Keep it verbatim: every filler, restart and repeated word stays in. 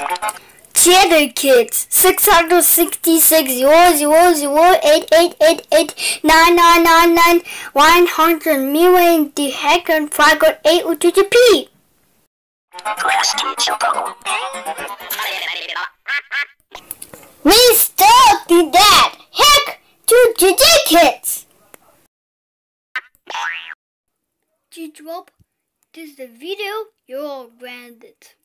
Cheddar Kids, six hundred sixty-six, zero, zero, zero, eight, eight, eight, eight, nine, nine, nine, nine, one hundred million, the heck and five got eight U T T P. Class teacher problem. We still did that. Heck to J J Kids. G-Drop, this is the video, you're all branded.